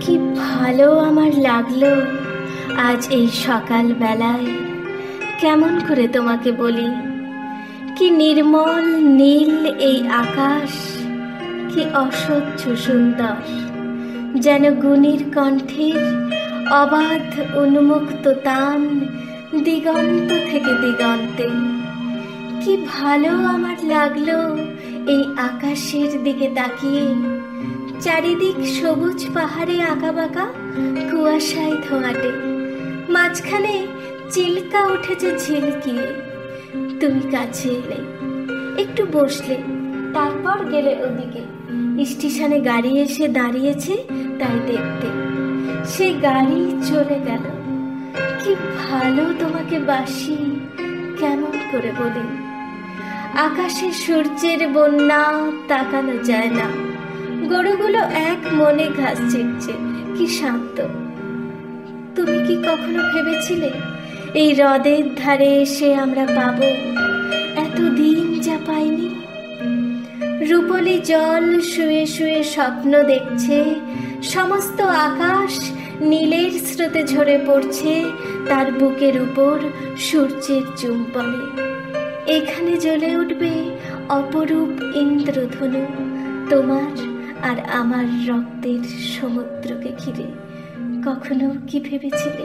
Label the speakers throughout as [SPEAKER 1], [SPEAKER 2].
[SPEAKER 1] কি ভালো আমার লাগলো আজ এই সকাল বেলায়। কেমন করে তোমাকে বলি, কি নির্মল নীল এই আকাশ, কি অসহ্য সুন্দর, যেন গুণীর কণ্ঠের অবাধ উন্মুক্ত তান দিগন্ত থেকে দিগন্তে। কি ভালো আমার লাগলো এই আকাশের দিকে তাকিয়ে, চারিদিক সবুজ পাহাড়ে আঁকাবাঁকা, কুয়াশায় ধোঁয়াটে, মাঝখানে চিল্কা উঠেছে ঝিলকিয়ে। তুমি কাছে এলে, একটু বসলে, তারপর গেলে ওদিকে। স্টেশনে গাড়ি এসে দাঁড়িয়েছে তাই দেখতে। সে গাড়ি চলে গেল। কি ভালো তোমাকে বাসি, কেমন করে বলি। আকাশে সূর্যের বন্যা, তাকানো যায় না। গরুগুলো এক মনে ঘাস চিকছে, কি শান্ত। তুমি কি কখনো ভেবেছিলে এই হ্রদের ধারে এসে আমরা পাবো এতদিন যা পাইনি? রূপলি জল শুয়ে শুয়ে স্বপ্ন দেখছে, সমস্ত আকাশ নীলের স্রোতে ঝরে পড়ছে তার বুকের উপর সূর্যের চুম্বনে। এখানে জ্বলে উঠবে অপরূপ ইন্দ্রধনু, তোমার আর আমার রক্তের সমুদ্রকে ঘিরে। কখনো কি ভেবেছিলে?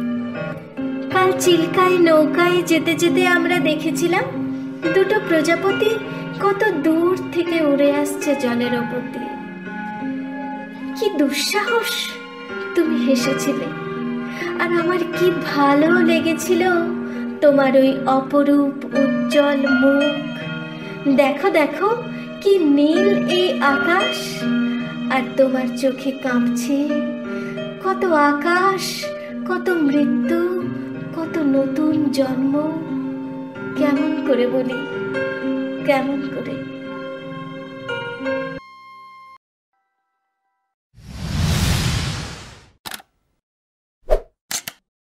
[SPEAKER 1] কাল চিল্কায় নৌকায় যেতে যেতে আমরা দেখেছিলাম দুটো প্রজাপতি কত দূর থেকে উড়ে আসছে জলের ওপর দিয়ে। কি দুঃসাহস! তুমি হেসেছিলে, আর আমার কি ভালো লেগেছিল তোমার ওই অপরূপ উজ্জ্বল মুখ। দেখো দেখো, কি নীল এই আকাশ, আর তোমার চোখে কাঁপছে কত আকাশ, কত মৃত্যু, কত নতুন জন্ম। কেমন করে বলি, কেমন করে।